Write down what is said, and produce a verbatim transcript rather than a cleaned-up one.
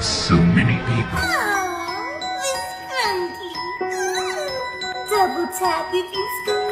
so many people. Oh, Miss Skrunkly. Double tap if you